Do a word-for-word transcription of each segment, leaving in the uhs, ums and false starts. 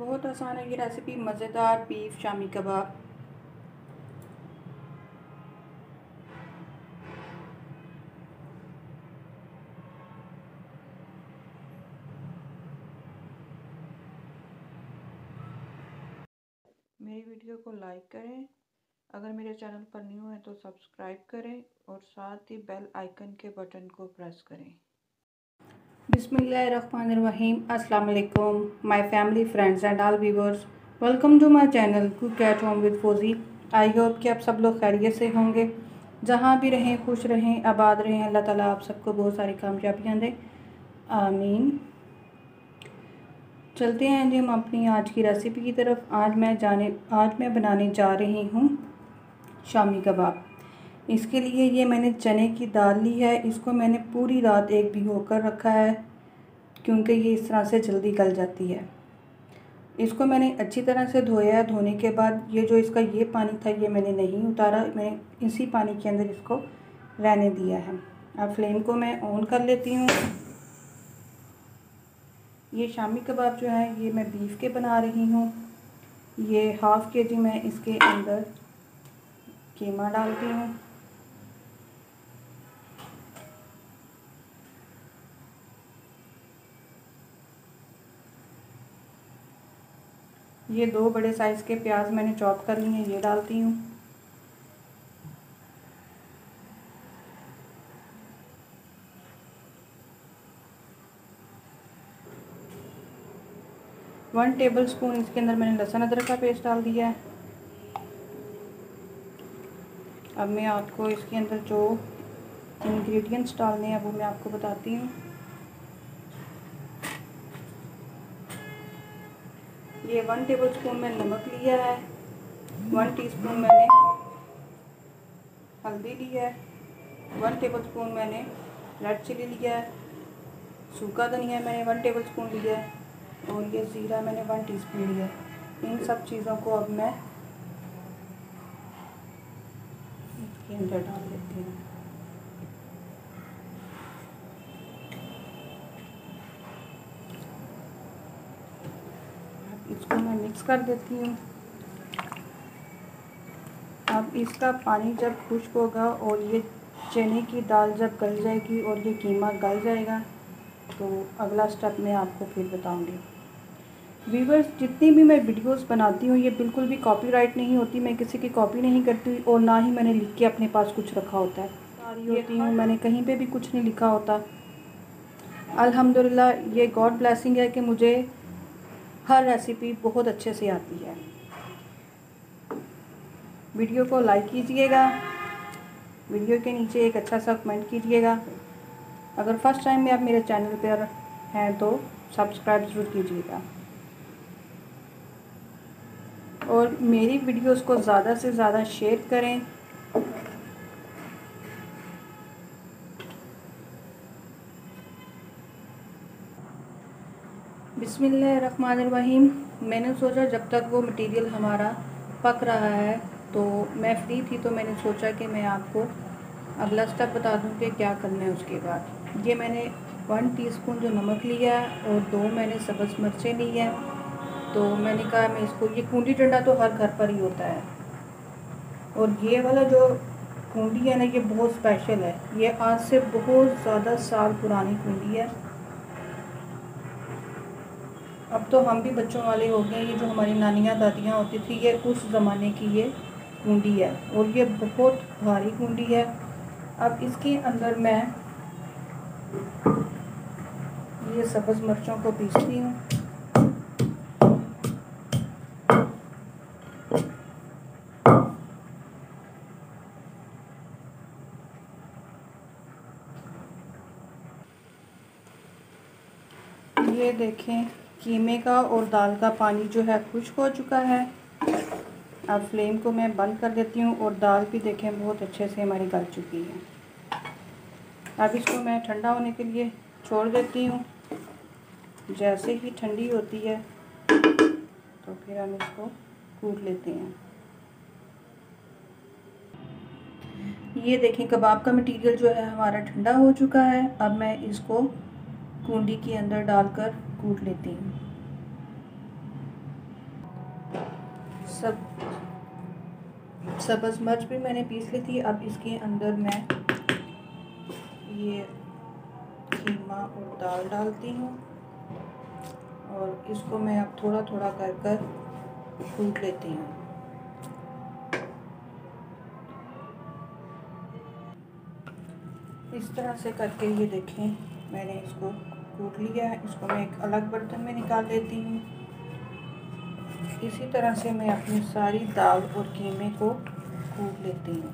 बहुत आसान है ये रेसिपी, मज़ेदार बीफ शामी कबाब। मेरी वीडियो को लाइक करें, अगर मेरे चैनल पर न्यू है तो सब्सक्राइब करें और साथ ही बेल आइकन के बटन को प्रेस करें। बिस्मिल्लाहिर्रहमानिर्रहीम। अस्सलाम वालेकुम my family, friends and all viewers, welcome to my channel cook at home with Fauji. I hope कि आप सब लोग खैरियत से होंगे, जहाँ भी रहें खुश रहें, आबाद रहें। अल्लाह ताला आप सबको बहुत सारी कामयाबियाँ दें, आमीन। चलते हैं जी हम अपनी आज की रेसिपी की तरफ। आज मैं जाने आज मैं बनाने जा रही हूँ शामी कबाब। इसके लिए ये मैंने चने की दाल ली है, इसको मैंने पूरी रात एक भिगो कर रखा है क्योंकि ये इस तरह से जल्दी गल जाती है। इसको मैंने अच्छी तरह से धोया है। धोने के बाद ये जो इसका ये पानी था ये मैंने नहीं उतारा, मैंने इसी पानी के अंदर इसको रहने दिया है। अब फ्लेम को मैं ऑन कर लेती हूँ। ये शामी कबाब जो है ये मैं बीफ के बना रही हूँ। ये हाफ़ के जी मैं इसके अंदर कीमा डालती हूँ। ये दो बड़े साइज़ के प्याज मैंने चॉप कर लिए हैं, ये डालती हूँ। वन टेबल स्पून इसके अंदर मैंने लहसुन अदरक का पेस्ट डाल दिया है। अब मैं आपको इसके अंदर जो इंग्रेडिएंट्स डालने हैं वो मैं आपको बताती हूँ। ये वन टेबल स्पून मैंने नमक लिया है, वन टीस्पून मैंने हल्दी लिया है, वन टेबल स्पून मैंने रेड चिली लिया है, सूखा धनिया मैंने वन टेबल स्पून लिया है और ये ज़ीरा मैंने वन टीस्पून लिया है। इन सब चीज़ों को अब मैं इसके अंदर डाल देती हूँ। इसको मैं मिक्स कर देती हूँ। अब इसका पानी जब खुश्क होगा और ये चने की दाल जब गल जाएगी और ये कीमा गल जाएगा तो अगला स्टेप मैं आपको फिर बताऊंगी। व्यूअर्स, जितनी भी मैं वीडियोस बनाती हूँ ये बिल्कुल भी कॉपीराइट नहीं होती, मैं किसी की कॉपी नहीं करती और ना ही मैंने लिख के अपने पास कुछ रखा होता है। सारी होती हूँ, मैंने कहीं पे भी कुछ नहीं लिखा होता। अल्हम्दुलिल्लाह ये गॉड ब्लेसिंग है कि मुझे हर रेसिपी बहुत अच्छे से आती है। वीडियो को लाइक कीजिएगा, वीडियो के नीचे एक अच्छा सा कमेंट कीजिएगा। अगर फर्स्ट टाइम में आप मेरे चैनल पर हैं तो सब्सक्राइब ज़रूर कीजिएगा और मेरी वीडियोस को ज़्यादा से ज़्यादा शेयर करें। बिस्मिल्लाहिर्रहमानिर्रहीम। मैंने सोचा जब तक वो मटेरियल हमारा पक रहा है तो मैं फ्री थी, तो मैंने सोचा कि मैं आपको अगला स्टेप बता दूं कि क्या करना है। उसके बाद ये मैंने वन टीस्पून जो नमक लिया है और दो मैंने सब्ज़ मिर्चें ली हैं। तो मैंने कहा मैं इसको, ये कूंडी डंडा तो हर घर पर ही होता है और ये वाला जो कूंडी है ना ये बहुत स्पेशल है। ये आज से बहुत ज़्यादा साल पुरानी कूंडी है। अब तो हम भी बच्चों वाले हो गए। ये जो हमारी नानियाँ दादियाँ होती थी ये उस ज़माने की ये कूंडी है और ये बहुत भारी कूंडी है। अब इसके अंदर मैं ये सब्ज़ मिर्चों को पीसती हूँ। ये देखें कीमे का और दाल का पानी जो है खुश्क हो चुका है। अब फ्लेम को मैं बंद कर देती हूँ और दाल भी देखें बहुत अच्छे से हमारी गल चुकी है। अब इसको मैं ठंडा होने के लिए छोड़ देती हूँ। जैसे ही ठंडी होती है तो फिर हम इसको कूट लेते हैं। ये देखें कबाब का मटेरियल जो है हमारा ठंडा हो चुका है। अब मैं इसको कूंडी के अंदर डालकर कूट लेती हूँ। सब सब्ज़ मिर्च भी मैंने पीस ली थी। अब इसके अंदर मैं ये कीमा और दाल डालती हूँ और इसको मैं अब थोड़ा थोड़ा कर कर कूट लेती हूँ। इस तरह से करके ये देखें मैंने इसको कूट लिया है। इसको मैं एक अलग बर्तन में निकाल लेती हूँ। इसी तरह से मैं अपनी सारी दाल और कीमे को कूट लेती हूँ।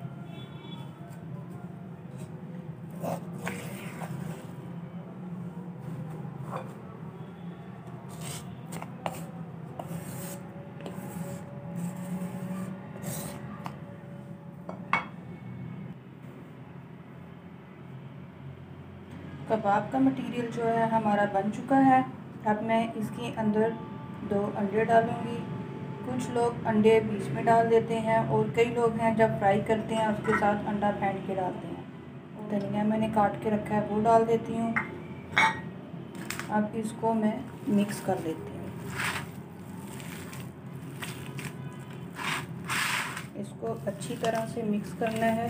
कबाब का मटीरियल जो है हमारा बन चुका है। अब मैं इसके अंदर दो अंडे डालूँगी। कुछ लोग अंडे बीच में डाल देते हैं और कई लोग हैं जब फ्राई करते हैं उसके साथ अंडा फेंट के डालते हैं। धनिया मैंने काट के रखा है वो डाल देती हूँ। अब इसको मैं मिक्स कर लेती हूँ। इसको अच्छी तरह से मिक्स करना है।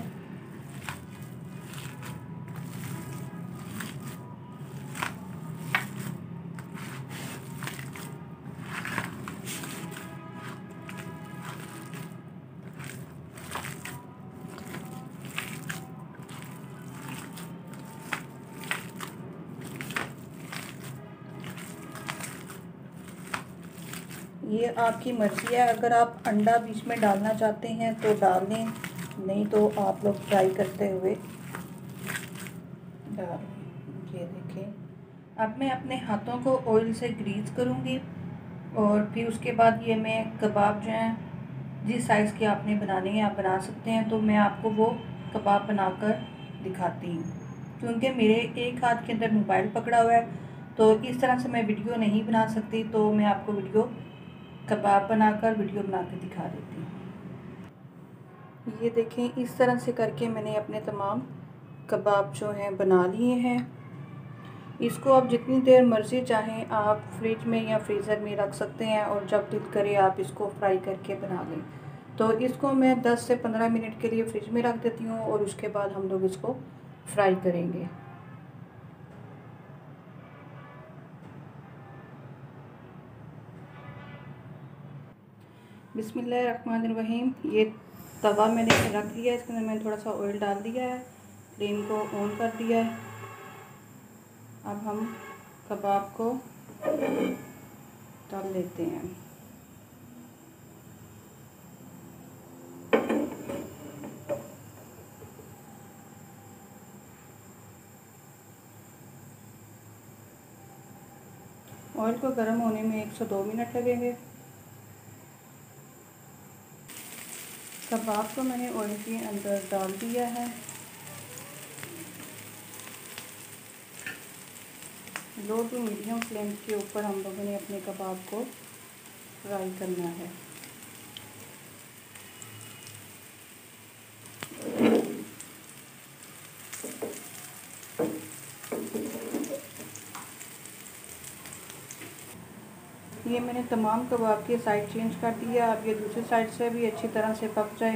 ये आपकी मर्ज़ी है, अगर आप अंडा बीच में डालना चाहते हैं तो डाल दें, नहीं तो आप लोग फ्राई करते हुए डाल। ये देखें अब मैं अपने हाथों को ऑयल से ग्रीस करूँगी और फिर उसके बाद ये मैं कबाब जो हैं जिस साइज़ के आपने बनाने हैं आप बना सकते हैं। तो मैं आपको वो कबाब बनाकर दिखाती हूँ। क्योंकि मेरे एक हाथ के अंदर मोबाइल पकड़ा हुआ है तो इस तरह से मैं वीडियो नहीं बना सकती, तो मैं आपको वीडियो कबाब बनाकर वीडियो बना के दिखा देती हूँ। ये देखें इस तरह से करके मैंने अपने तमाम कबाब जो हैं बना लिए हैं। इसको आप जितनी देर मर्ज़ी चाहें आप फ्रिज में या फ्रीज़र में रख सकते हैं और जब दिल करे आप इसको फ्राई करके बना लें। तो इसको मैं दस से पंद्रह मिनट के लिए फ्रिज में रख देती हूँ और उसके बाद हम लोग इसको फ्राई करेंगे। बिस्मिल्लाहिर्रहमानिर्रहीम। ये तवा मैंने रख दिया है, इसके अंदर मैंने थोड़ा सा ऑयल डाल दिया है, फ्लेम को ऑन कर दिया है। अब हम कबाब को तल लेते हैं। ऑयल को गर्म होने में एक से दो मिनट लगेंगे। कबाब को मैंने ऑयल के अंदर डाल दिया है। लो टू मीडियम फ्लेम के ऊपर हम लोगों ने अपने कबाब को फ्राई करना है। ये मैंने तमाम कबाब की साइड चेंज कर दिया। अब ये दूसरी साइड से भी अच्छी तरह से पक जाए।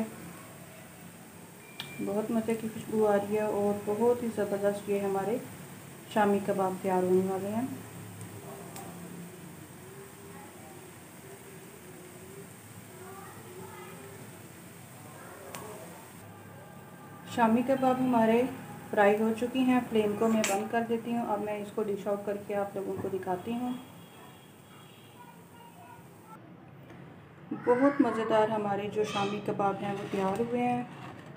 बहुत मज़े की खुशबू आ रही है और बहुत ही ज़बरदस्त ये हमारे शामी कबाब तैयार होने वाले हैं। शामी कबाब हमारे फ्राई हो चुकी हैं। फ्लेम को मैं बंद कर देती हूँ। अब मैं इसको डिश आउट करके आप लोगों को दिखाती हूँ। बहुत मज़ेदार हमारे जो शामी कबाब हैं वो तैयार हुए हैं।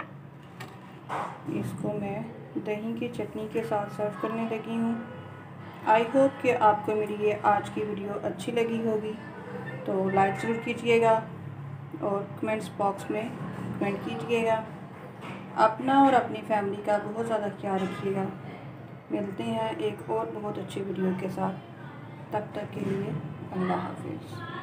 इसको मैं दही की चटनी के साथ सर्व करने लगी हूँ। आई होप कि आपको मेरी ये आज की वीडियो अच्छी लगी होगी, तो लाइक ज़रूर कीजिएगा और कमेंट्स बॉक्स में कमेंट कीजिएगा। अपना और अपनी फैमिली का बहुत ज़्यादा ख्याल रखिएगा। मिलते हैं एक और बहुत अच्छी वीडियो के साथ। तब तक के लिए अल्लाह हाफिज़।